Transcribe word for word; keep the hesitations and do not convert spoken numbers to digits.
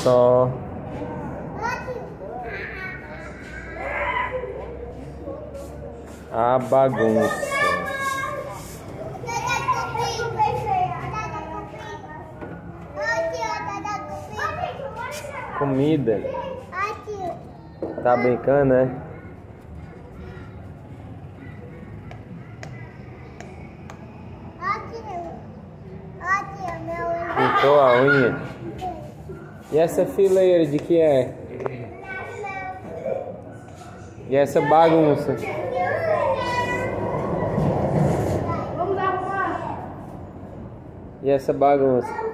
só. A bagunça. Comida. Tá brincando, né? Pintou a unha. E essa fileira de que é? E essa bagunça? E essa bagunça?